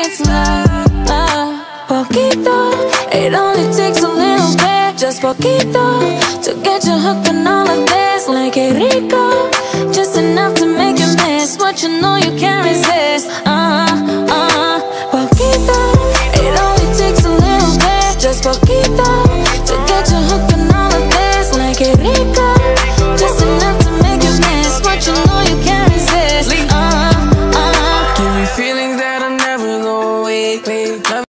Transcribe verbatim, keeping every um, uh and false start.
It's love, love, poquito. It only takes a little bit, just poquito, to get you hooked on all of this. Like it